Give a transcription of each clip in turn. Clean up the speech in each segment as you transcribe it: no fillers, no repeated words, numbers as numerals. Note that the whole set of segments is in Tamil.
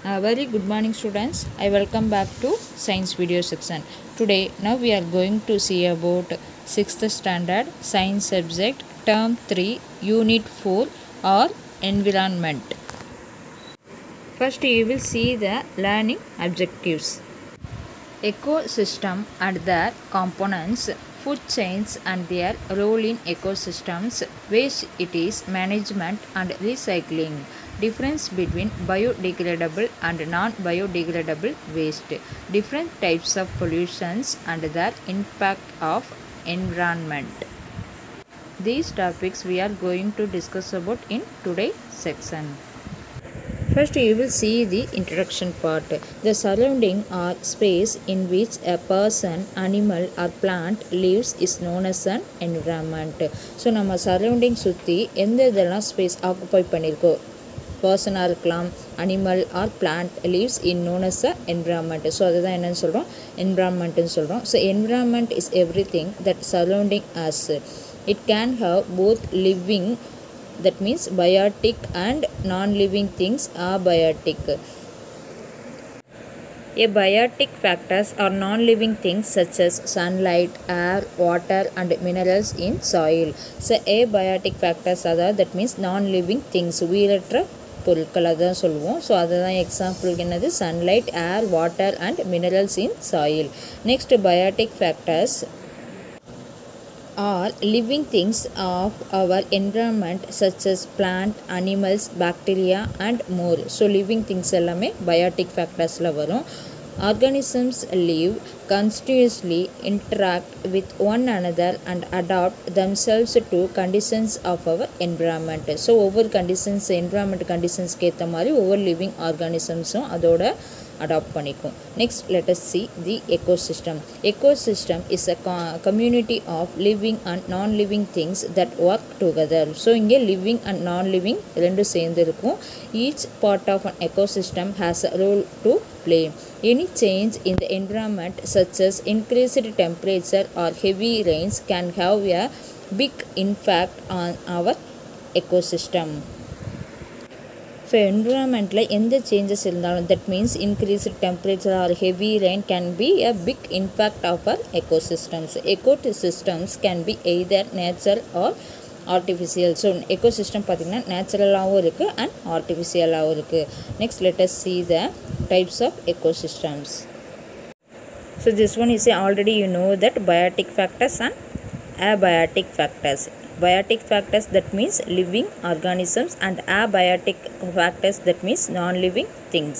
Very good morning students. I welcome back to science video section. Now we are going to see about 6th standard science subject term 3 unit 4 or environment. First you will see the learning objectives. Ecosystem and their components, food chains and their role in ecosystems, waste it is management and recycling, difference between biodegradable and non-biodegradable waste, different types of pollutions and their impact of environment. These topics we are going to discuss about in today's section. First you will see the introduction part. The surrounding or space in which a person, animal or plant lives is known as an environment. So நம்ம surrounding சுற்றி எந்த இதெல்லாம் space occupy பண்ணியிருக்கோ பர்சனாக இருக்கலாம் animal or plant leaves in known as a environment. So அதுதான் என்னன்னு சொல்கிறோம் என்விரான்மெண்ட்டுன்னு சொல்கிறோம். So environment is every thing that surrounding us. It can have both living, that means biotic, and non-living things are biotic. A biotic factors are non-living things such as sunlight, air, water and minerals in soil. So abiotic factors are that means non-living things, உயிரற்ற பொருட்கள் அதான் சொல்லுவோம். ஸோ அதுதான் எக்ஸாம்பிளுக்கு என்னது sunlight, air, water and minerals in soil. Next biotic factors are living things of our environment such as plant, animals, bacteria and more. So living things எல்லாமே biotic factorsல வரும். Organisms live, continuously interact with one another and adapt themselves to conditions of our environment. So ஒவ்வொரு conditions, environment conditionsக்கு ஏற்ற மாதிரி ஒவ்வொரு living organismஸும் அதோட adopt பண்ணிக்கும். Next let us see the ecosystem. Ecosystem is a community of living and non-living things that work together. So இங்கே living and non-living ரெண்டு சேர்ந்து இருக்கும். Each part of an ecosystem has a role to play. Any change in the environment such as increased temperature or heavy rains can have a big impact on our ecosystem. So என்விரான்மெண்ட்டில் எந்த சேஞ்சஸ் இருந்தாலும் that means increased temperature or heavy rain can be a big impact of our ecosystems. Ecosystems can be either natural or artificial. So ecosystem பார்த்திங்கன்னா நேச்சுரலாகவும் இருக்குது அண்ட் ஆர்டிஃபிஷியலாகவும் இருக்குது. Next let us see the types of ecosystems. So this one is already you know that biotic factors and abiotic factors. Biotic factors that means living organisms and abiotic factors that means non-living things.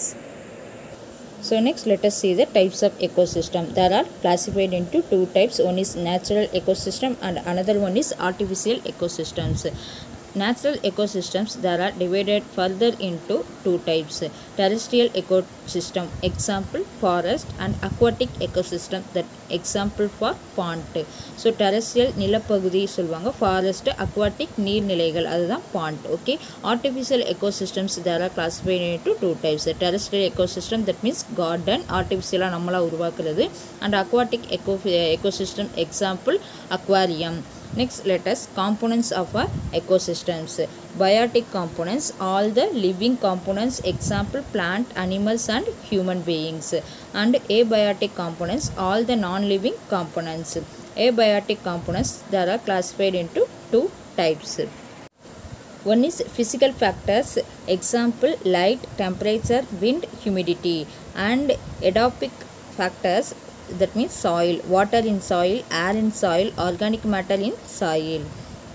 So next let us see the types of ecosystem. There are classified into two types. One is natural ecosystem and another one is artificial ecosystems. Natural ecosystems there are divided further into two types. Terrestrial ecosystem, example forest, and aquatic ecosystem, that example for pond. So terrestrial நிலப்பகுதி சொல்வாங்க, forest, aquatic நீர்நிலைகள் அதுதான் pond. Okay, artificial ecosystems there are classified into two types. Terrestrial ecosystem that means garden, artificial நம்மளா உருவாக்குறது, and aquatic ecosystem example aquarium. Next let us components of our ecosystems. Biotic components, all the living components, example plant, animals and human beings. And abiotic components, all the non-living components. Abiotic components there are classified into two types. One is physical factors, example light, temperature, wind, humidity. And edaphic factors, that means soil, water in soil, air in soil, organic matter in soil.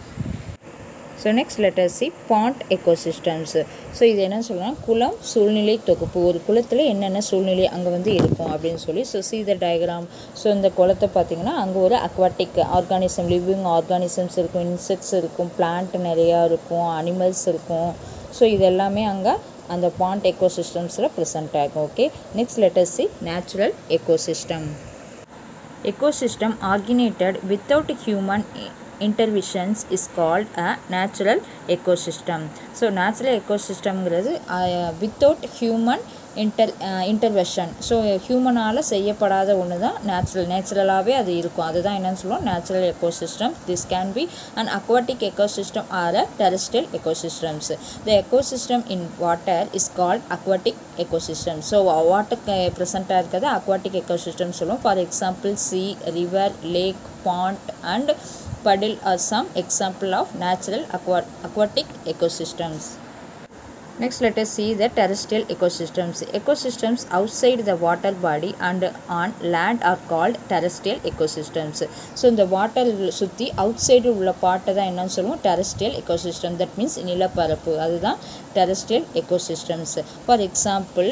So next let us see pond ecosystems. So இது என்ன சொல்லலாம், குளம் சூழ்நிலை தொகுப்பு. ஒரு குளத்தில் என்னென்ன சூழ்நிலை அங்கே வந்து இருக்கும் அப்படின்னு சொல்லி. So see the diagram. So இந்த குளத்தை பார்த்திங்கன்னா அங்கே ஒரு அக்வாட்டிக் ஆர்கானிசம், லிவிங் ஆர்கானிசம்ஸ் இருக்கும், இன்செக்ட்ஸ் இருக்கும், பிளான்ட் நிறையா இருக்கும், அனிமல்ஸ் இருக்கும். ஸோ இது எல்லாமே அங்கே அந்த pond ecosystems present ஆகும். Okay, next let us see natural ecosystem. Ecosystem originated without human interventions is called a natural ecosystem. So natural ecosystem without human intervention. So ஹியூமனால் செய்யப்படாத ஒன்று தான் நேச்சுரலாகவே அது இருக்கும். அதுதான் என்னென்னு சொல்லுவோம், natural ecosystem. This can be an aquatic ecosystem or a terrestrial ecosystems. The ecosystem in water is called aquatic ecosystem. So water ப்ரெசண்ட்டாக இருக்கிறது அக்வாட்டிக் எக்கோசிஸ்டம் சொல்லுவோம். For example sea, river, lake, pond and puddle are some example of natural aquatic ecosystems. Next, let us see the terrestrial ecosystems. Ecosystems outside the water body and on land are called terrestrial ecosystems. So இந்த water சுற்றி outside உள்ள பார்ட்டை தான் என்னன்னு சொல்லுவோம், terrestrial ecosystem. That means நிலப்பரப்பு, அதுதான் terrestrial ecosystems. For example,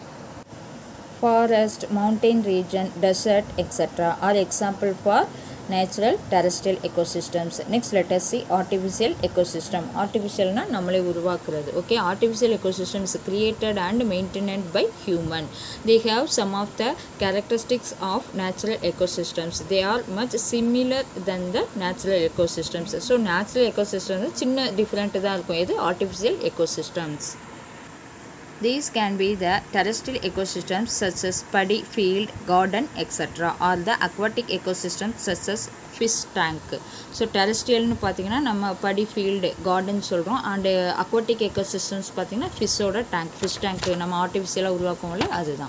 forest, mountain region, desert, etc. are example for natural terrestrial ecosystems. Next, let us see artificial ecosystem. Artificial na nammale uruvaakkuradhu. Okay, artificial ecosystems created and maintained by human. They have some of the characteristics of natural ecosystems. They are much similar than the natural ecosystems. So natural ecosystems chinna different da irukum. Edu artificial ecosystems. These can be the terrestrial ecosystems such as paddy field, garden, etc. or the aquatic ecosystems such as fish tank. So terrestrial nu pathina nama paddy field, garden solrom, and aquatic ecosystems pathina fish oda tank. Fish tank nama artificial uruvaakkumla adudha.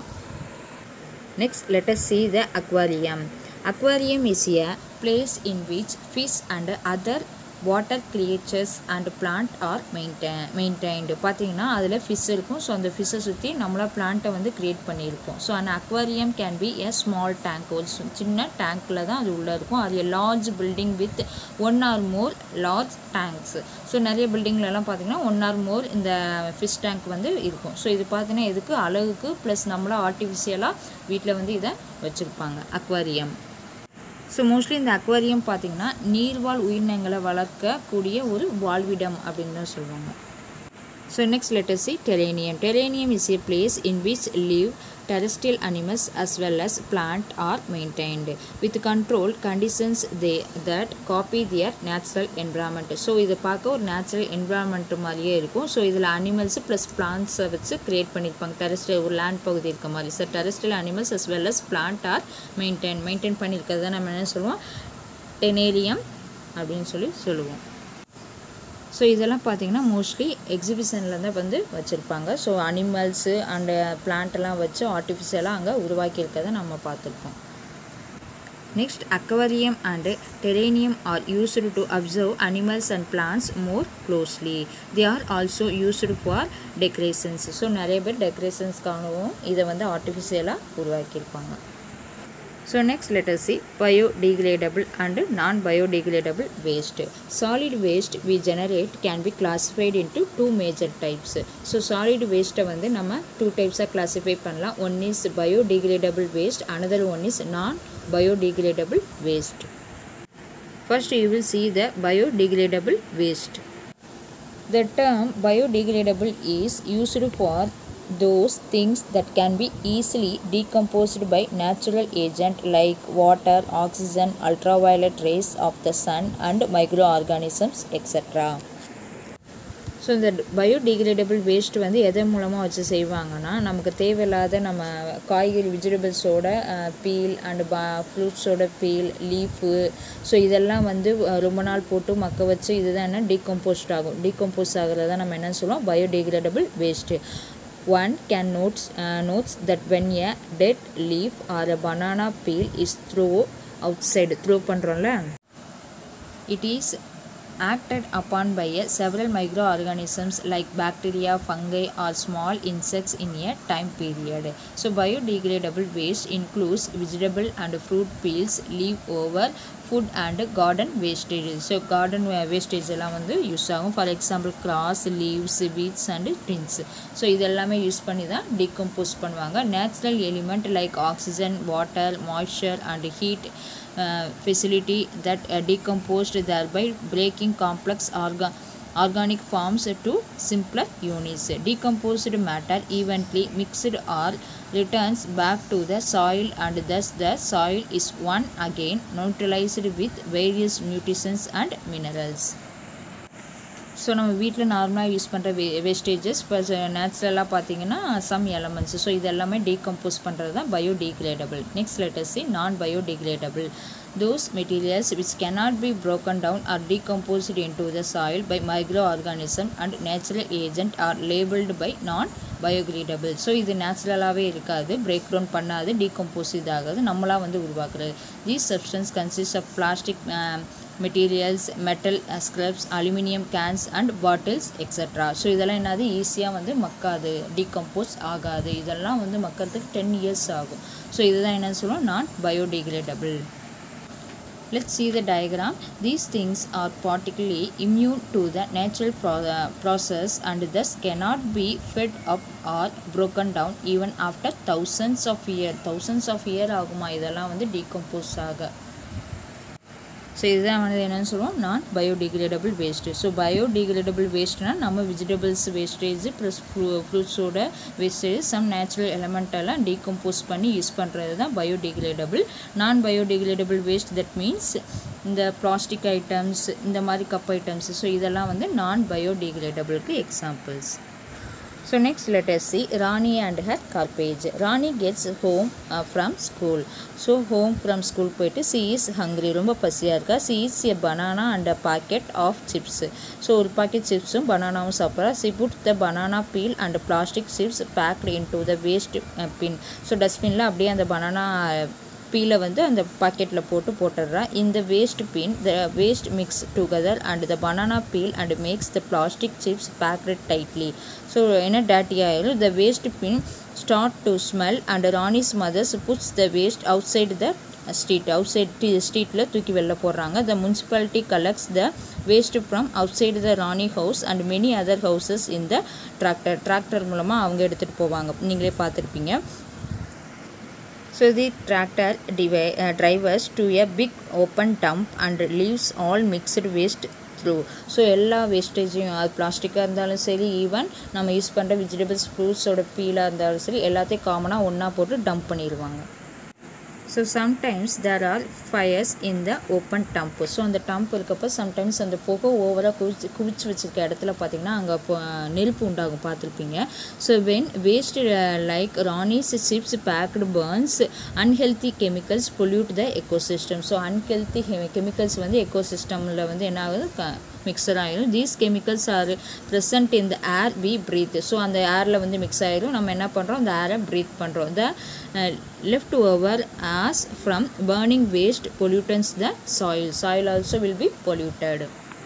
Next, let us see the aquarium. Aquarium is a place in which fish and other water creatures and plant are maintained. பார்த்தீங்கன்னா அதில் ஃபிஷ் இருக்கும். ஸோ அந்த ஃபிஷ்ஷை சுற்றி நம்மளா பிளான்ட்டை வந்து க்ரியேட் பண்ணியிருப்போம். ஸோ அந்த aquarium can be a small tank, ஒரு சின்ன டேங்க்கில் தான் அது உள்ளே இருக்கும். அது large building with 1 or more large tanks. So நிறைய பில்டிங்லலாம் பார்த்தீங்கன்னா 1 or more இந்த ஃபிஷ் டேங்க் வந்து இருக்கும். ஸோ இது பார்த்தீங்கன்னா எதுக்கு, அழகுக்கு, ப்ளஸ் நம்மளா ஆர்டிஃபிஷியலாக வீட்டில் வந்து இதை வச்சுருப்பாங்க அக்வாரியம். ஸோ மோஸ்ட்லி இந்த அக்வாரியம் பார்த்திங்கன்னா நீர்வாழ் உயிரினங்களை வளர்க்கக்கூடிய ஒரு வாழ்விடம் அப்படின்னு தான் சொல்லுவாங்க. So next let us see terrarium. Terrarium is a place in which live terrestrial animals as well as plant are maintained with controlled conditions that copy their natural environment. So இதை பார்க்க ஒரு நேச்சுரல் என்விரான்மெண்ட் மாதிரியே இருக்கும். ஸோ இதில் அனிமல்ஸ் ப்ளஸ் பிளான்ட்ஸை வச்சு க்ரியேட் பண்ணியிருப்பாங்க. டெரஸ்ட்ரியல் ஒரு லேண்ட் பகுதி இருக்க மாதிரி. So terrestrial animals as well as plant are maintain பண்ணியிருக்கிறத நம்ம என்ன சொல்லுவோம், டெனேரியம் அப்படின்னு சொல்லுவோம். ஸோ இதெல்லாம் பார்த்திங்கன்னா மோஸ்ட்லி எக்ஸிபிஷனில் தான் வந்து வச்சுருப்பாங்க. ஸோ அனிமல்ஸு அண்டு பிளான்ட்டெல்லாம் வச்சு ஆர்டிஃபிஷியலாக அங்கே உருவாக்கியிருக்கிறத நம்ம பார்த்துருப்போம். Next, aquarium and terrarium are used to observe animals and plants more closely. They are also used for decorations. So நிறைய பேர் டெக்கரேஷன்ஸ்க்காகவும் இதை வந்து ஆர்டிஃபிஷியலாக உருவாக்கியிருப்பாங்க. So next, let us see biodegradable and non-biodegradable waste. Solid waste we generate can be classified into 2 major types. So solid waste வந்து நம்ம 2 types classify பண்ணலாம். One is biodegradable waste, another one is non-biodegradable waste. First you will see the biodegradable waste. The term biodegradable is used for those things that can be easily decomposed by natural agent like water, oxygen, ultraviolet rays of the sun and microorganisms, etc. So இந்த பயோடிகிரேடபிள் வேஸ்ட் வந்து எதன் மூலமாக வச்சு செய்வாங்கன்னா, நமக்கு தேவையில்லாத நம்ம காய்கறி வெஜிடபிள்ஸோட பீல் அண்டு ஃப்ரூட்ஸோட பீல், லீஃபு, ஸோ இதெல்லாம் வந்து ரொம்ப நாள் போட்டு மக்க வச்சு இதுதான் என்ன டீகம்போஸ் ஆகிறத நம்ம என்ன சொல்லுவோம், biodegradable waste. One can notes that when a dead leaf or a banana peel is throw பண்ணுறோம்ல, it is acted upon by several microorganisms like bacteria, fungi or small insects in a time period. So biodegradable waste includes vegetable and fruit peels, leaf-over, food and garden wastage. So garden wastage எல்லாம் வந்து யூஸ் ஆகும். For example grass, leaves, weeds and ட்ரின்ஸ். ஸோ இதெல்லாமே யூஸ் பண்ணி தான் டீகம்போஸ் பண்ணுவாங்க. Natural element like oxygen, water, moisture and heat facility that decomposed thereby breaking complex organic forms to simpler units. Decomposed matter eventually mixed or returns back to the soil, and thus the soil is once again neutralized with various nutrients and minerals. So நம்ம வீட்டில் நார்மலாக யூஸ் பண்ணுற வேஸ்டேஜஸ் இப்போ நேச்சுரலாக பார்த்தீங்கன்னா சம் எலமெண்ட்ஸ். ஸோ இது எல்லாமே டீகம்போஸ் பண்ணுறது தான் biodegradable. Next letter see non biodegradable. Those materials which cannot be broken down or decomposed into the soil by microorganism and natural agent are labeled by non-biodegradable. So இது நேச்சுரலாகவே இருக்காது, பிரேக் டவுன் பண்ணாது, டீகம்போஸ் இதாகாது, நம்மளாக வந்து உருவாக்குறது. These substance consists of plastic materials, metal scraps, aluminium cans and bottles etc. So இதெல்லாம் என்னது ஈஸியாக வந்து மக்காது, டீகம்போஸ் ஆகாது. இதெல்லாம் வந்து மக்கறதுக்கு 10 years ஆகும். ஸோ இதுதான் என்னன்னு சொல்லுவோம் non biodegradable. Let's see the diagram. These things are particularly immune to the natural process and thus cannot be fed up or broken down even after thousands of years ஆகுமா இதெல்லாம் வந்து டீகம்போஸ் ஆக. ஸோ இதுதான் வந்து என்னென்னு சொல்லுவோம் non biodegradable waste. So biodegradable வேஸ்ட்னால் நம்ம வெஜிடபிள்ஸ் வேஸ்டேஜ் ப்ளஸ் ஃப்ரூட்ஸோட வேஸ்டேஜ் சம் நேச்சுரல் எலமெண்டெல்லாம் டீகம்போஸ் பண்ணி யூஸ் பண்ணுறது தான் biodegradable. Non biodegradable waste that means இந்த பிளாஸ்டிக் ஐட்டம்ஸ், இந்த மாதிரி கப் ஐட்டம்ஸ். ஸோ இதெல்லாம் வந்து நான் பயோடிகிரேடபிளுக்கு examples. So next let us see Rani and her garbage. Rani gets home from school. So home from school போயிட்டு she is hungry, ரொம்ப பசியாக இருக்கா. she eats a banana and a packet of chips. So ஒரு பாக்கெட் சிப்ஸும் பனானாவும் சாப்பிட்றா. she put the banana peel and plastic chips packed into the waste bin. So டஸ்ட்பினில் அப்படியே அந்த பனானா பீலை வந்து அந்த பாக்கெட்டில் போட்டுடுறா. இந்த waste bin the waste mix together and the banana peel and makes the plastic chips packed tightly. So என்ன டேட்டி ஆயிரும். The waste bin start to smell and Rani's mothers puts the waste outside the ஸ்ட்ரீட்டில் தூக்கி வெளில போடுறாங்க. The municipality collects the waste from outside the Rani house and many other houses in the tractor மூலமாக அவங்க எடுத்துகிட்டு போவாங்க. நீங்களே பார்த்துருப்பீங்க. So the tractor drives to a big open dump and leaves all mixed waste through. So எல்லா வேஸ்டேஜையும் அது பிளாஸ்டிக்காக இருந்தாலும் சரி, ஈவன் நம்ம யூஸ் பண்ணுற வெஜிடபிள்ஸ் ஃப்ரூட்ஸோட பீலாக இருந்தாலும் சரி, எல்லாத்தையும் காமனாக ஒன்றா போட்டு டம்ப் பண்ணிடுவாங்க. So sometimes there are fires in the open dump. So அந்த டம்ப் இருக்கப்போ சம்டைம்ஸ் அந்த புகை ஓவராக குவிச்சு வச்சுருக்க இடத்துல பார்த்திங்கன்னா அங்கே நெருப்பு உண்டாகும், பார்த்துருப்பீங்க. So when waste like Rani's chips packed burns unhealthy chemicals pollute the ecosystem. So unhealthy chemicals வந்து எக்கோசிஸ்டமில் வந்து என்ன ஆகுது, மிக்சர் ஆகிடும். These chemicals are present in the air we breathe. So அந்த ஏரில் வந்து மிக்ஸ் ஆகிடும், நம்ம என்ன பண்ணுறோம், அந்த ஏரை ப்ரீத் பண்ணுறோம். The left over as from burning waste pollutants the soil also will be polluted.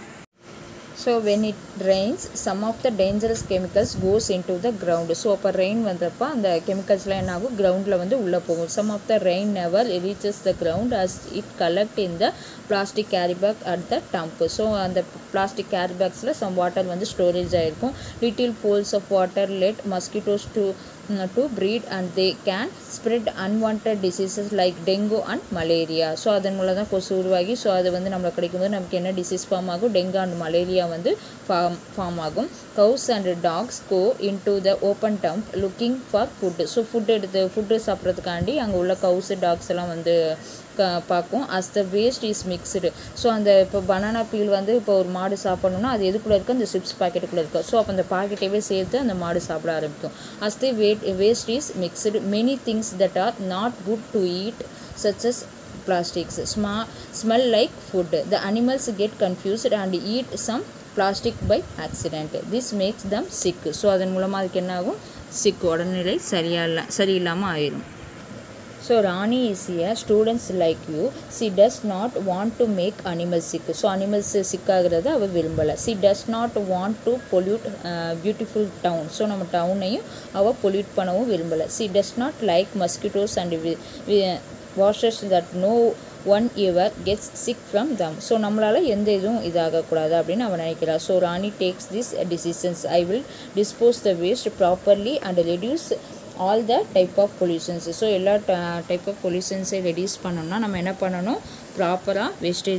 So when it rains, some of the dangerous chemicals goes into the ground. So அப்போ ரெயின் வந்தப்போ அந்த கெமிக்கல்ஸ்லாம் என்ன ஆகும், கிரவுண்டில் வந்து உள்ளே போகும். Some of the rain never reaches the ground as it collect in the plastic carry bag at the dump. So அந்த plastic carry bagsல some water வந்து ஸ்டோரேஜ் ஆகிருக்கும். Little pools of water let mosquitoes to breed and they can spread unwanted diseases like dengue and malaria. So அதன் மூலம் தான் கொசு உருவாகி ஸோ அது வந்து நம்மளுக்கு கிடைக்கும்போது நமக்கு என்ன டிசீஸ் ஃபார்ம் ஆகும், டெங்கு அண்ட் மலேரியா வந்து ஃபார்ம் ஆகும். Cows and dogs go into the open dump looking for food. So food சாப்பிட்றதுக்காண்டி அங்கே உள்ள கவுஸ் டாக்ஸ் எல்லாம் வந்து பார்க்கும். As the waste is mixed. So அந்த இப்போ பனானா பீல் வந்து இப்போ ஒரு மாடு சாப்பிட்ணுன்னா அது எதுக்குள்ளே இருக்குது, அந்த சிப்ஸ் பாக்கெட்டுக்குள்ளே இருக்குது. ஸோ அப்போ அந்த பாக்கெட்டையே சேர்த்து அந்த மாடு சாப்பிட ஆரம்பிக்கும். As the waste is mixed many things that are not good to eat such as plastics smell like food. The animals get confused and eat some plastic by accident. This makes them sick. So அதன் மூலமாக அதுக்கு என்ன ஆகும், சிக் உடல்நிலை சரியில்லாமல் ஆயிரும். So Rani is here, students like you, she does not want to make animals sick. So animals sick ஆகிறது அவள் விரும்பலை. She does not want to pollute beautiful town. So நம்ம டவுனையும் அவள் பொல்யூட் பண்ணவும் விரும்பலை. She does not like mosquitoes and washes that no one ever gets sick from them. So நம்மளால் எந்த இதுவும் இதாகக்கூடாது அப்படின்னு அவன் நினைக்கிறாள். So Rani takes these decisions. I will dispose the waste properly and reduce all the type of pollutions. So எல்லா டைப் ஆஃப் பொல்யூஷன்ஸை ரெடியூஸ் பண்ணணும்னா நம்ம என்ன பண்ணணும், ப்ராப்பராக வேஸ்டேஜை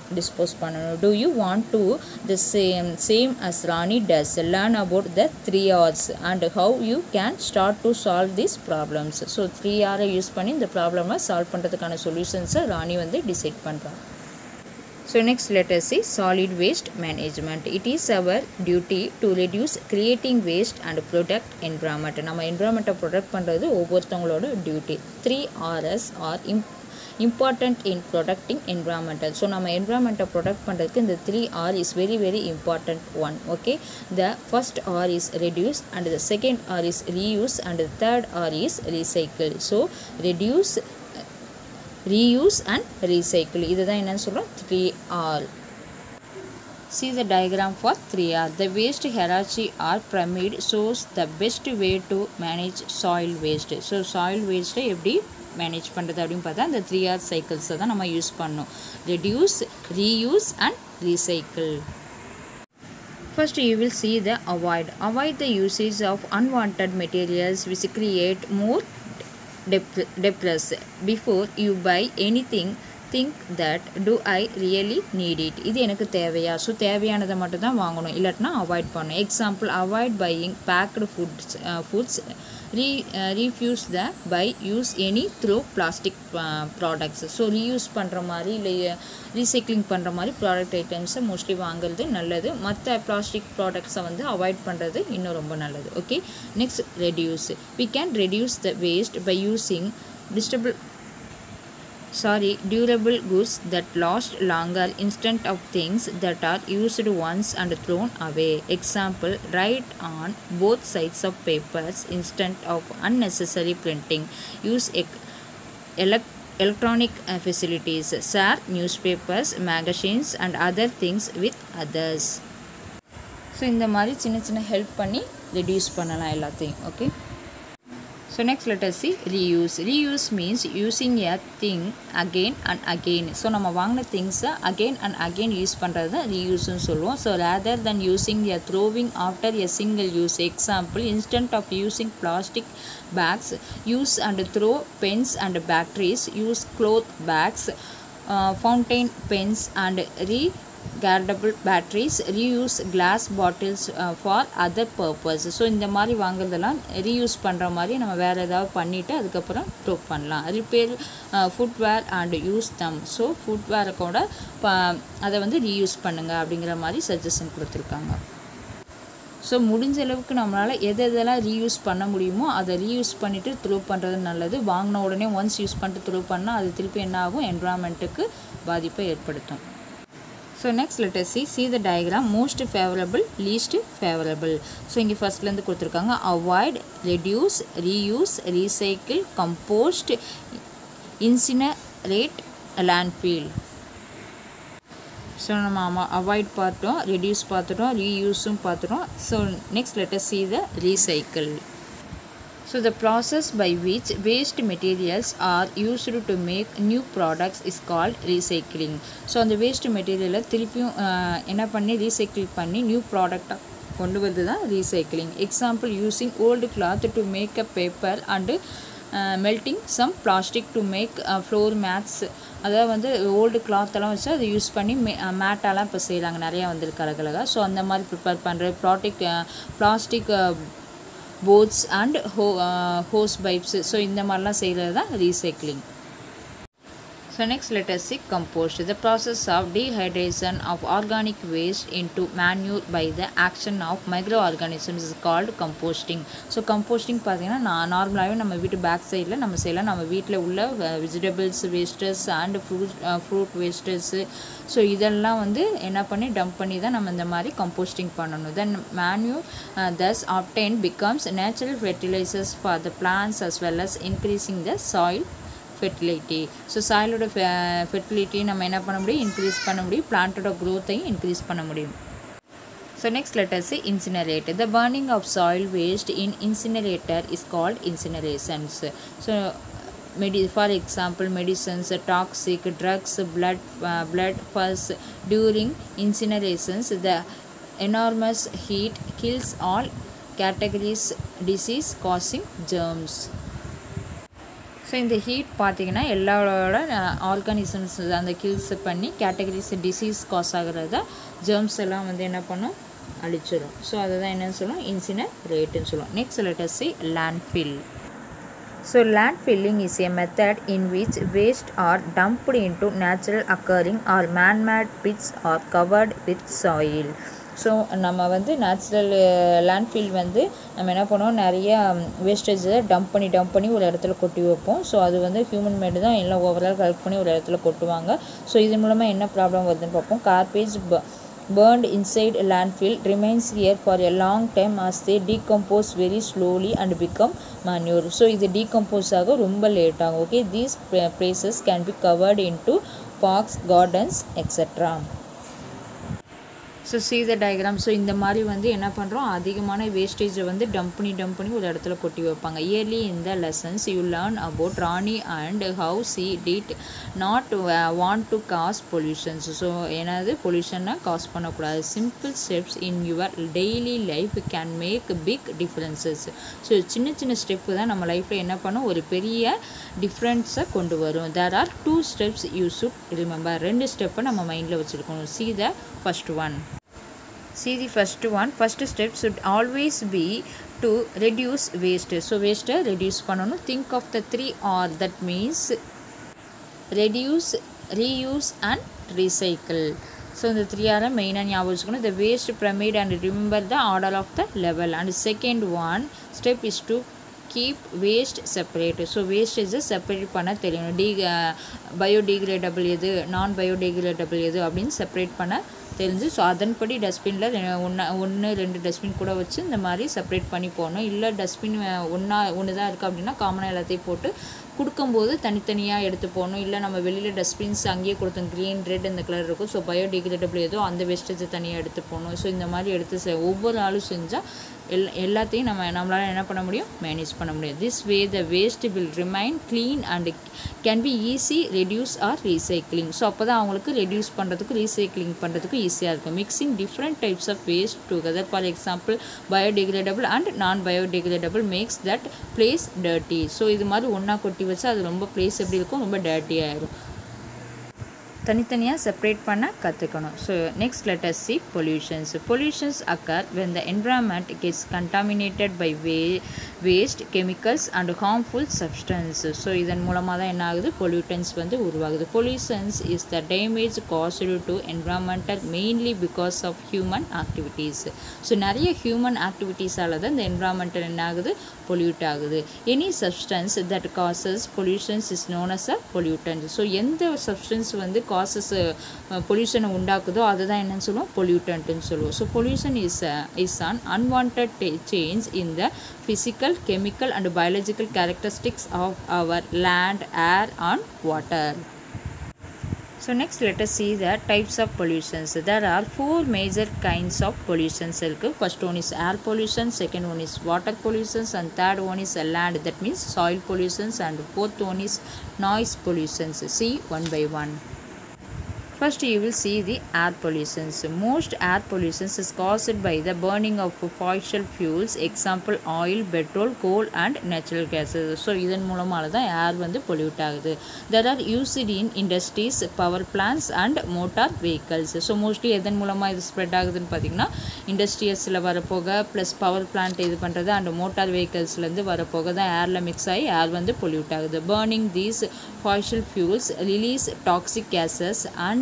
dispose பண்ணணும். Do you want to the same as Rani does learn about the 3 R's and how you can start to solve these problems. So 3 R use பண்ணி இந்த ப்ராப்ளமை சால்வ் பண்ணுறதுக்கான சொல்யூஷன்ஸை ராணி வந்து டிசைட் பண்ணுறாங்க. So next let us see solid waste management. It is our duty to reduce creating waste and protect environment. நம்ம environment protect பண்ணுறது ஒவ்வொருத்தவங்களோட duty. 3 R's are important in protecting environmental. So நம்ம environment protect பண்ணுறதுக்கு இந்த 3 R is very very important one. Okay, the first R is reduce and the second R is reuse and the third R is recycle. So reduce, reuse and recycle. இதுதான் என்னன்னு சொல்றோம் 3R. See the diagram for 3R. The waste hierarchy or pyramid shows the best way to manage soil waste. So soil waste எப்படி மேனேஜ் பண்ணுறது அப்படின்னு பார்த்தா இந்த 3R சைக்கிள்ஸை தான் நம்ம யூஸ் பண்ணோம். Reduce, reuse and recycle. First you will see the avoid. Avoid the usage of unwanted materials which create more debris. Before you buy anything, think that do I really need it. இது எனக்கு தேவையா? ஸோ தேவையானதை மட்டும் தான் வாங்கணும், இல்லாட்டினா அவாய்ட் பண்ணணும். Example, avoid buying packed foods. refuse the buy use any through plastic products. So reuse பண்ணுற மாதிரி இல்லை ரீசைக்ளிங் பண்ணுற மாதிரி ப்ராடக்ட் ஐட்டம்ஸை மோஸ்ட்லி வாங்குறது நல்லது. மற்ற பிளாஸ்டிக் ப்ராடக்ட்ஸை வந்து அவாய்ட் பண்ணுறது இன்னும் ரொம்ப நல்லது. Okay, next reduce. we can reduce the waste by using durable goods that last longer instead of things that are used once and thrown away. Example, write on both sides of papers instead of unnecessary printing. Use electronic facilities. Share newspapers, magazines and other things with others. So இந்த மாதிரி சின்ன சின்ன ஹெல்ப் பண்ணி ரெடியூஸ் பண்ணலாம் எல்லாத்தையும். ஓகே, so next let us see reuse. Reuse means using a thing again and again. So நம்ம வாங்கின திங்ஸை again and again யூஸ் பண்ணுறது தான் ரீயூஸ்ன்னு சொல்லுவோம். So rather than using a throwing after a single use. Example, instead of using plastic bags, use and throw pens and batteries. Use cloth bags, fountain pens and regardable batteries. Reuse glass bottles for other purpose. So இந்த மாதிரி வாங்குறதெல்லாம் ரீயூஸ் பண்ணுற மாதிரி நம்ம வேறு ஏதாவது பண்ணிவிட்டு அதுக்கப்புறம் த்ரோ பண்ணலாம். Repair footwear and use them. So ஃபுட்வேரை கூட அதை வந்து ரீயூஸ் பண்ணுங்கள் அப்படிங்கிற மாதிரி சஜஷன் கொடுத்துருக்காங்க. ஸோ முடிஞ்ச அளவுக்கு நம்மளால் எதெல்லாம் ரீயூஸ் பண்ண முடியுமோ அதை ரீயூஸ் பண்ணிவிட்டு த்ரோ பண்ணுறது நல்லது. வாங்கின உடனே ஒன்ஸ் யூஸ் பண்ணிட்டு த்ரோ பண்ணால் அது திருப்பி என்ன ஆகும், என்விரான்மெண்ட்டுக்கு பாதிப்பை ஏற்படுத்தும். So next let us see the diagram. Most favorable, least favorable. So இங்கே ஃபர்ஸ்ட்லேருந்து கொடுத்துருக்காங்க avoid, reduce, reuse, recycle, compost, incinerate, landfill. So நம்ம அவாய்ட் பார்த்தோம், ரெடியூஸ் பார்த்துட்டோம், ரீயூஸும் பார்த்துட்டோம். So next let us see the recycle. So the process by which waste materials are used to make new products is called recycling. So அந்த வேஸ்ட் மெட்டீரியலை திருப்பியும் என்ன பண்ணி ரீசைக்கிள் பண்ணி நியூ ப்ராடக்டாக கொண்டு வந்து தான் recycling. Example, using old cloth to make a paper and melting some plastic to make floor mats. அதாவது வந்து ஓல்டு கிளாத்தெல்லாம் வச்சு அதை யூஸ் பண்ணி மேட்டெல்லாம் இப்போ செய்கிறாங்க, நிறையா வந்திருக்கு அழகழகாக. ஸோ அந்த மாதிரி ப்ரிப்பேர் பண்ணுற plastic pots and hose pipes. So இந்த மாதிரிலாம் செய்கிறது தான் recycling. So next let us see compost. The process of dehydration of organic waste into manure by the action of microorganisms is called composting. So composting பார்த்தீங்கன்னா நார்மலாகவே நம்ம வீட்டு பேக் சைடில் நம்ம செய்யலாம். நம்ம வீட்டில் உள்ள vegetables wastes and fruit wastes so இதெல்லாம் வந்து என்ன பண்ணி டம்ப் பண்ணி தான் நம்ம இந்த மாதிரி கம்போஸ்டிங் பண்ணணும். Then manure thus obtained becomes natural fertilizers for the plants as well as increasing the soil fertility. So சாயிலோட ஃபெர்டிலிட்டி நம்ம என்ன பண்ண முடியும், இன்க்ரீஸ் பண்ண முடியும், பிளான்ட்டோட க்ரோத்தையும் இன்க்ரீஸ் பண்ண முடியும். So next let us say incinerate. The burning of soil waste in incinerator is called incinerations. So for example, medicines, toxic drugs, blood pus. During incinerations, the enormous heat kills all categories disease causing germs. So இந்த ஹீட் பார்த்திங்கன்னா எல்லாரோட ஆர்கானிசம்ஸ் அந்த கில்ஸ் பண்ணி கேட்டகரிஸ் டிசீஸ் காஸ் ஆகிறத ஜெர்ம்ஸ் எல்லாம் வந்து என்ன பண்ணும், அழிச்சிடும். ஸோ அதை தான் என்னன்னு சொல்லுவோம், இன்சினரேட்னு சொல்லுவோம். Next let us see landfill. So landfilling is a method in which waste are dumped into natural occurring or man-made pits or covered with soil. So நம்ம வந்து நேச்சுரல் லேண்ட்ஃபில் வந்து நம்ம என்ன பண்ணுவோம், நிறைய வேஸ்டேஜை டம்ப் பண்ணி ஒரு இடத்துல கொட்டி வைப்போம். ஸோ அது வந்து ஹியூமன் மேடு தான், எல்லாம் ஓவரால் கலெக்ட் பண்ணி ஒரு இடத்துல கொட்டுவாங்க. ஸோ இது மூலமாக என்ன ப்ராப்ளம் வருதுன்னு பார்ப்போம். Garbage burned inside landfill remains here for a long time as they decompose very slowly and become manure. So இது decompose ஆக ரொம்ப லேட் ஆகும். Okay, these places can be covered into parks, gardens, etc. So see the diagram. So இந்த மாதிரி வந்து என்ன பண்ணுறோம், அதிகமான வேஸ்டேஜை வந்து டம்ப் பண்ணி ஒரு இடத்துல கொட்டி வைப்பாங்க. இயர்லி இந்த lessons you learn about Rani and how she did not want to cause pollutions. So என்னது பொல்யூஷனை காஸ் பண்ணக்கூடாது. Simple steps in your daily life can make big differences. So சின்ன ஸ்டெப்பு தான் நம்ம லைஃப்பில் என்ன பண்ணும், ஒரு பெரிய டிஃப்ரென்ஸை கொண்டு வரும். There are 2 steps you should remember. 2 ஸ்டெப்பை நம்ம மைண்டில் வச்சுருக்கணும். see the first one. See the first one. First step should always be to reduce waste. So waste reduce பண்ணணும். Think of the 3 R. That means reduce, reuse and recycle. So இந்த 3 R மெயினாக ஞாபகம் வச்சுக்கணும். The waste pyramid and remember the order of the level. And second one step is to keep waste separate. So வேஸ்டேஜை செப்பரேட் பண்ண தெரியணும். பயோடிகிரேடபிள் எது, நான் பயோடிகிரேடபிள் எது அப்படின்னு செப்பரேட் பண்ண தெரிஞ்சு. ஸோ அதன்படி டஸ்ட்பினில் 1-2 டஸ்ட்பின் கூட வச்சு இந்த மாதிரி செப்பரேட் பண்ணி போகணும். இல்லை டஸ்ட்பின் ஒன்று தான் இருக்குது அப்படின்னா காமனாக எல்லாத்தையும் போட்டு கொடுக்கும்போது தனித்தனியாக எடுத்து போகணும். இல்லை நம்ம வெளியில் டஸ்ட்பின்ஸ் அங்கேயே கொடுத்தோம், க்ரீன் ரெட் இந்த கலர் இருக்கும். ஸோ பயோடிகிரேடபிள் ஏதோ அந்த வேஸ்டேஜை தனியாக எடுத்து போகணும். ஸோ இந்த மாதிரி எடுத்து ஒவ்வொரு ஆளும் செஞ்சால் எல்லாத்தையும் நம்மளால் என்ன பண்ண முடியும், மேனேஜ் பண்ண முடியும். This way the waste will remain clean and can be easy reduce or recycling. So அப்போ தான் அவங்களுக்கு ரெடியூஸ் பண்ணுறதுக்கு ரீசைக்ளிங் பண்ணுறதுக்கு ஈஸியாக இருக்கும். Mixing different types of waste together. For example biodegradable and non biodegradable makes that place dirty. So இது மாதிரி ஒன்றா கொட்டி வச்சா அது ரொம்ப பிளேஸ் எப்படி இருக்கும், ரொம்ப டர்ட்டி ஆகிடும். தனித்தனியாக செப்பரேட் பண்ண கற்றுக்கணும். So next let us see pollutions. Pollutions occur when the environment gets contaminated by waste, chemicals and harmful substances. So இதன் மூலமாக தான் என்ன ஆகுது, pollutants வந்து உருவாகுது. Pollutions is the damage caused to environmental mainly because of human activities. So நிறைய ஹியூமன் ஆக்டிவிட்டீஸால் தான் இந்த என்விரான்மெண்டல் என்ன ஆகுது, பொல்யூட் ஆகுது. Any substance that causes pollutions is known as a pollutant. So எந்த சப்ஸ்டன்ஸ் வந்து காசஸ் பொல்யூஷனை உண்டாக்குதோ அதுதான் என்னன்னு சொல்லுவோம், பொல்யூட்டன்ட்னு சொல்லுவோம். So pollution is an unwanted change in the physical, chemical and biological characteristics of our land, air and water. So next let us see the types of pollutions. There are 4 major kinds of pollutions. First one is air pollution, second one is water pollutions, and third one is land, that means soil pollutions, and fourth one is noise pollutions. See one by one. First you will see the air pollutions. Most air pollutions is caused by the burning of fossil fuels, example oil, petrol, coal and natural gases. So இதன் மூலமாக தான் ஏர் வந்து பொல்யூட் ஆகுது. There are used in industries, power plants and motor vehicles. So mostly எதன் மூலமாக இது ஸ்ப்ரெட் ஆகுதுன்னு பார்த்தீங்கன்னா இண்டஸ்ட்ரியஸில் வரப்போக ப்ளஸ் பவர் பிளான்ட் இது பண்ணுறது அண்ட் மோட்டார் வெஹிக்கல்ஸ்லேருந்து வரப்போக தான் ஏரில் மிக்ஸ் ஆகி ஏர் வந்து பொல்யூட் ஆகுது. Burning these fossil fuels release toxic gases and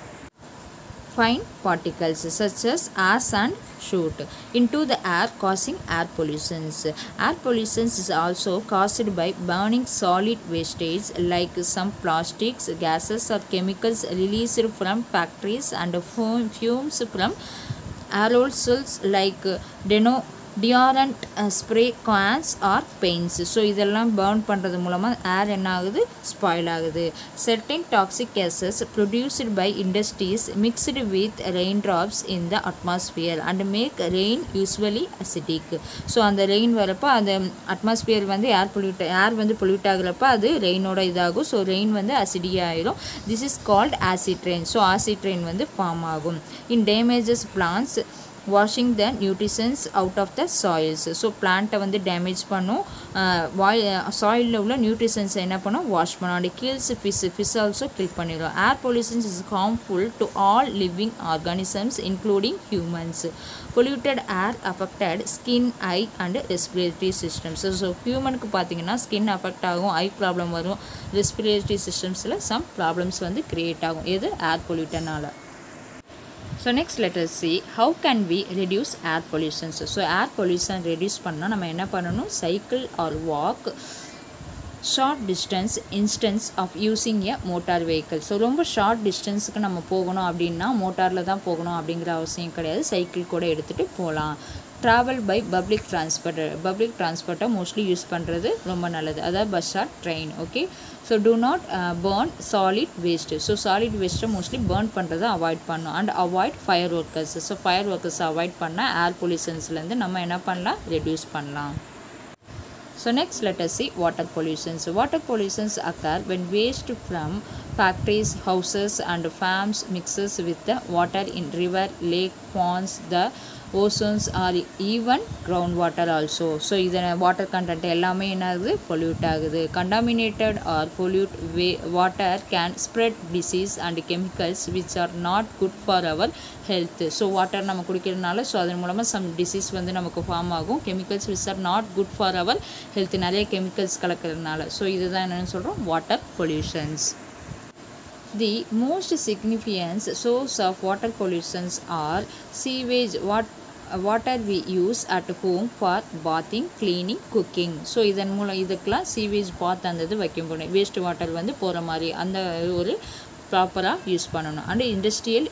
fine particles such as ash and soot into the air, causing air pollutions. Air pollutions is also caused by burning solid wastage like some plastics, gases or chemicals released from factories and fumes from aerosols like deodorant, spray cans or paints. So இதெல்லாம் பர்ன் பண்ணுறது மூலமாக ஏர் என்ன ஆகுது, ஸ்பாயில் ஆகுது. Certain toxic gases produced by industries mixed with raindrops in the atmosphere and make rain usually acidic. So அந்த ரெயின் வரப்போ அந்த அட்மாஸ்பியர் வந்து ஏர் வந்து பொல்யூட் ஆகிறப்ப அது ரெயினோட இதாகும். ஸோ ரெயின் வந்து அசிடியாக ஆயிரும். This is called acid rain. So acid rain வந்து ஃபார்ம் ஆகும். In damages plants washing the nutrients out of the soils. So பிளான்ட்டை வந்து டேமேஜ் பண்ணும், சாயிலில் உள்ள நியூட்ரிஷன்ஸை என்ன பண்ணும், வாஷ் பண்ணும். And kills fish also kill பண்ணிடும். Air pollutions is harmful to all living organisms including humans. Polluted air affected skin, eye and respiratory systems. So ஹியூமனுக்கு பார்த்தீங்கன்னா ஸ்கின் அஃபெக்ட் ஆகும், ஐ ப்ராப்ளம் வரும், ரெஸ்பிரேட்டரி சிஸ்டம்ஸில் சம் ப்ராப்ளம்ஸ் வந்து க்ரியேட் ஆகும், எது ஏர் பொல்யூட்டனால். So next let us see how can we reduce air pollution. So air pollution reduce பண்ணா நம்ம என்ன பண்ணணும், cycle or walk short distance instance of using a motor vehicle. So ரொம்ப ஷார்ட் டிஸ்டன்ஸுக்கு நம்ம போகணும் அப்படின்னா மோட்டாரில் தான் போகணும் அப்படிங்கிற அவசியம் கிடையாது, சைக்கிள் கூட எடுத்துகிட்டு போகலாம். ட்ராவல் பை பப்ளிக் டிரான்ஸ்போர்ட்டை மோஸ்ட்லி யூஸ் பண்ணுறது ரொம்ப நல்லது, அதாவது bus or train. Okay, so do not burn solid waste. So solid வேஸ்ட்டை மோஸ்ட்லி பேர்ன் பண்ணுறதை அவாய்ட் பண்ணணும். And avoid fire workers. So fire ஒர்க்கர்ஸை அவாய்ட் பண்ணால் ஏர் பொல்யூஷன்ஸ்லேருந்து நம்ம என்ன பண்ணலாம், ரெடியூஸ் பண்ணலாம். So next let us see water pollutions. Water pollutions occur when waste from factories, houses and farms mixes with the water in river, lake, ponds, the oceans or even groundwater also. So இதன water content எல்லாமே என்ன ஆகுது, pollute ஆகுது. Contaminated or pollute water can spread disease and chemicals which are not good for our health. So water நம்ம குடிக்கிறதுனால ஸோ அதன் மூலமாக சம் டிசீஸ் வந்து நமக்கு ஃபார்ம் ஆகும். Chemicals which are not good for our health, நிறைய கெமிக்கல்ஸ் கலக்கிறதுனால. ஸோ இதுதான் என்னென்னு சொல்கிறோம், water pollutions. The most significant source of water pollutions are sewage, water we use at home for bathing, cleaning, cooking. So இதன் மூலம் இதுக்கெலாம் சீவேஜ் பாத் அந்த வைக்கும் போகணும், வேஸ்ட் வாட்டர் வந்து போகிற மாதிரி அந்த ஒரு ப்ராப்பராக யூஸ் பண்ணணும். அண்ட் இண்டஸ்ட்ரியல்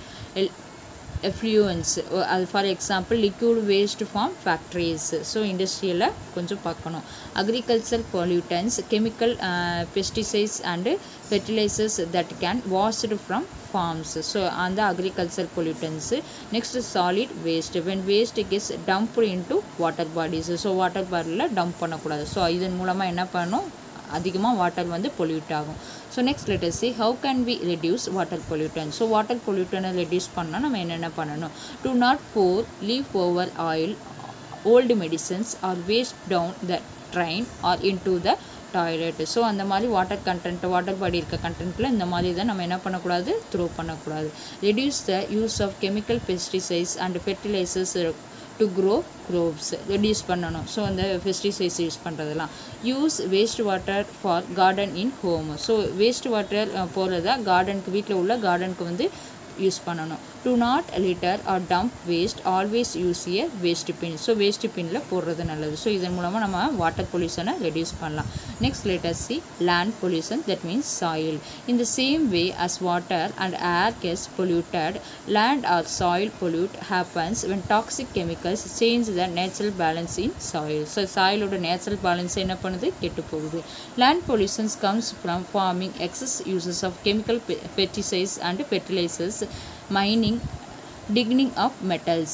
எஃப்ளூயன்ஸ், அது for example liquid waste from factories. So இண்டஸ்ட்ரியலில் கொஞ்சம் பார்க்கணும். Agriculture pollutants, chemical pesticides and fertilisers that can washed from farms. So அந்த agriculture pollutants. Next solid waste, when waste gets dumped into water bodies. So water பாடியில் டம்ப் பண்ணக்கூடாது. ஸோ இதன் மூலமாக என்ன பண்ணணும், அதிகமாக வாட்டர் வந்து பொல்யூட் ஆகும். So next let us see how can we reduce water pollutant. So water பொல்யூட்டனை ரெடியூஸ் பண்ணால் நம்ம என்னென்ன பண்ணணும், do not pour leaf over oil, old medicines or waste down the drain or into the toilet. So அந்த மாதிரி வாட்டர் பாடி இருக்க கண்டென்ட்டில் இந்த மாதிரி தான் நம்ம என்ன பண்ணக்கூடாது, த்ரோ பண்ணக்கூடாது. Reduce the use of chemical pesticides and fertilisers to grow crops, reduce பண்ணணும். ஸோ அந்த பெஸ்டிசைட்ஸ் யூஸ் பண்ணுறதெல்லாம். Use waste water for garden in home. So waste water போகிறதா கார்டனுக்கு, வீட்டில் உள்ள கார்டனுக்கு வந்து யூஸ் பண்ணணும். Do not litter or dump waste, always use a waste bin. So waste பின்னில் போடுறது நல்லது. ஸோ இதன் மூலமாக நம்ம வாட்டர் பொல்யூஷனை ரெடியூஸ் பண்ணலாம். Next let us see land pollution, that means soil. In the same way as water and air gets polluted, land or soil pollute happens when toxic chemicals change the natural balance in soil. So soil oda natural balance என்ன பண்ணுது, கெட்டு போகுது. Land pollution comes from farming, excess uses of chemical pesticides and fertilizers, mining, digging of metals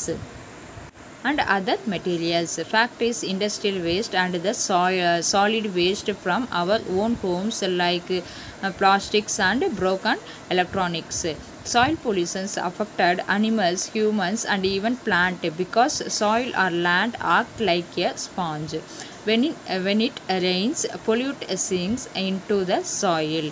and other materials, factories, industrial waste and the solid waste from our own homes like plastics and broken electronics. Soil pollutions affected animals, humans and even plant because soil or land act like a sponge. When it rains, pollute sinks into the soil.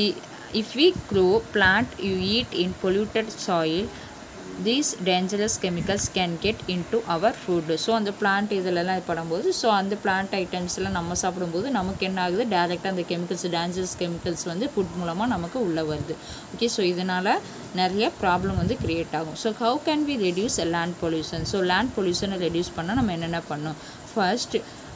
If we grow plant you eat in polluted soil, these dangerous chemicals can get into our food. So அந்த பிளான்ட் இதிலெல்லாம் படும்போது ஸோ அந்த பிளான்ட் ஐட்டம்ஸ்லாம் நம்ம சாப்பிடும்போது நமக்கு என்ன ஆகுது, டைரெக்டாக அந்த கெமிக்கல்ஸ், டேஞ்சரஸ் கெமிக்கல்ஸ் வந்து ஃபுட் மூலமாக நமக்கு உள்ளே வருது. ஓகே, ஸோ இதனால் நிறைய ப்ராப்ளம் வந்து க்ரியேட் ஆகும். So how can we reduce land pollution. So land பொல்யூஷனை ரெடியூஸ் பண்ணால் நம்ம என்னென்ன பண்ணணும், first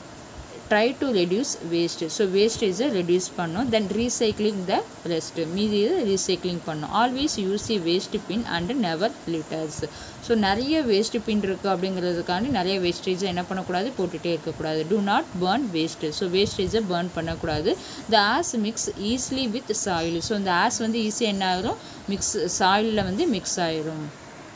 try to reduce waste. So வேஸ்டேஜை ரெடியூஸ் பண்ணோம். தென் ரீசைக்ளிங் த ரெஸ்ட், மீதி ரீசைக்ளிங் பண்ணோம். Always use the waste bin and never litters. So நிறைய வேஸ்ட் பின் இருக்குது அப்படிங்கிறதுக்காண்டி நிறைய வேஸ்டேஜை என்ன பண்ணக்கூடாது, போட்டுகிட்டே இருக்கக்கூடாது. Do not burn waste. So வேஸ்டேஜை பேர்ன் பண்ணக்கூடாது. The ash mix easily with soil. So இந்த ஆஸ் வந்து ஈஸியாக என்ன ஆகிரும், சாயிலில் வந்து மிக்ஸ் ஆகிரும்.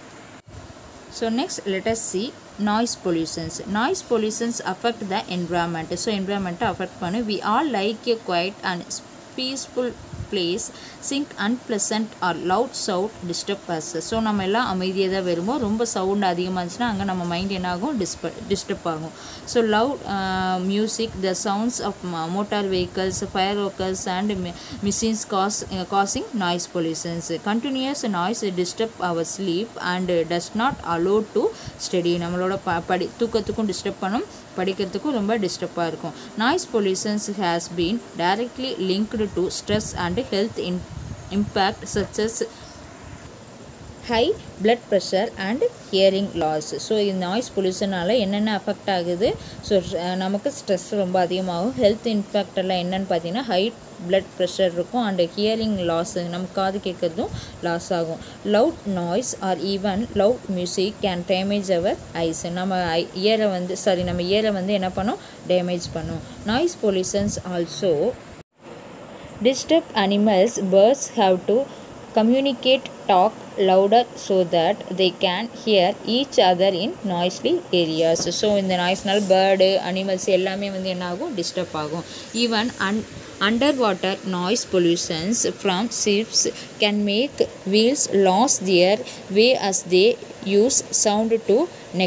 So next let us see noise pollutions. Noise pollutions affect the environment. So environment affect பண்ணு. We all like a quiet and peaceful place sink unpleasant or loud sound disturb us. So நம்ம எல்லாம் அமைதியாக தான் வரும்போது ரொம்ப சவுண்ட் அதிகமாக இருந்துச்சுன்னா அங்கே நம்ம மைண்ட் என்ன ஆகும், டிஸ்டர்ப் ஆகும். So loud music, the sounds of motor vehicles, fireworks and machines causing noise pollutions. Continuous noise disturb our sleep and does not allow to study. நம்மளோட தூக்கத்துக்கும் டிஸ்டர்ப் பண்ணும், படிக்கிறதுக்கும் ரொம்ப டிஸ்டர்பாக இருக்கும். Noise pollutions has been directly linked to stress and health impact such as high blood pressure and hearing loss. So இந்த நாய்ஸ் பொல்யூஷனால் என்னென்ன அஃபெக்ட் ஆகுது, ஸோ நமக்கு ஸ்ட்ரெஸ் ரொம்ப அதிகமாகும். ஹெல்த் இம்பேக்ட் எல்லாம் என்னென்னு பார்த்தீங்கன்னா ஹை blood pressure இருக்கும் அண்ட் ஹியரிங் லாஸ், நம்ம காது கேட்குறதும் லாஸ் ஆகும். Loud noise or even loud music can damage our eyes. நம்ம இயரை வந்து என்ன பண்ணும், டேமேஜ் பண்ணும். Noise pollutions also disturb animals. Birds have to communicate, talk louder so that they can hear each other in noisy areas. So இந்த நாய்ஸ்னால் பேர்டு அனிமல்ஸ் எல்லாமே வந்து என்ன ஆகும், டிஸ்டர்ப் ஆகும். Even underwater noise pollutions from ships can make whales lose their way as they use sound to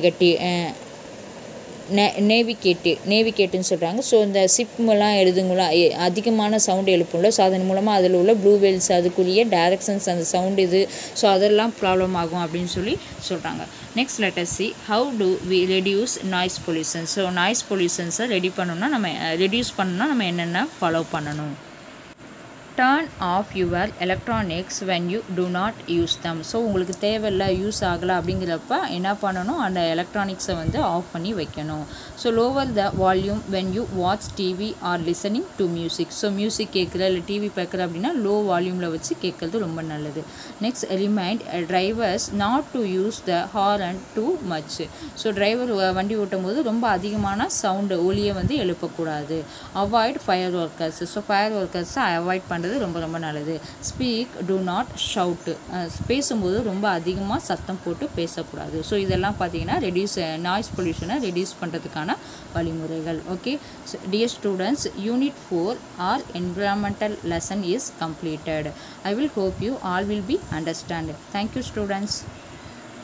நேவிகேட்டுன்னு சொல்கிறாங்க. ஸோ இந்த சிப்மெல்லாம் எழுதுங்களாம் அதிகமான சவுண்டு எழுப்பும்ல, ஸோ அதன் மூலமாக அதில் உள்ள ப்ளூ வேல்ஸ் அதுக்குரிய டைரக்ஷன்ஸ் அந்த சவுண்டு இது, ஸோ அதெல்லாம் ப்ராப்ளம் ஆகும் அப்படின்னு சொல்கிறாங்க. Next let us see how do we reduce noise pollution. So noise பொல்யூஷன்ஸை ரெடியூஸ் பண்ணணும்னா நம்ம என்னென்ன ஃபாலோ பண்ணணும். Turn off your electronics when you do not use them. So உங்களுக்கு தேவையில்லை, யூஸ் ஆகலை அப்படிங்கிறப்ப என்ன பண்ணணும், அந்த எலக்ட்ரானிக்ஸை வந்து ஆஃப் பண்ணி வைக்கணும். So lower the volume when you watch TV or listening to music. So music கேட்குற இல்லை டிவி பார்க்குற அப்படின்னா லோ வால்யூமில் வச்சு கேட்குறது ரொம்ப நல்லது. Next remind drivers not to use the horn too much. So driver வண்டி ஓட்டும் போது ரொம்ப அதிகமான சவுண்டு ஒலியை வந்து எழுப்பக்கூடாது. Avoid fire workers. So fire ஒர்க்கர்ஸை அவாய்ட் பண்ணுறது ரொம்ப ரொம்ப நல்லது. Speak, do not shout. பேசும்போது ரொம்ப அதிகமாக சத்தம் போட்டு பேசக்கூடாது. ஸோ இதெல்லாம் பார்த்தீங்கன்னா நாய்ஸ் பொல்யூஷனை ரெடியூஸ் பண்ணுறதுக்கான வழிமுறைகள். Okay dear students, unit 4 our environmental lesson is completed. I will hope you all will be understand. Thank you students.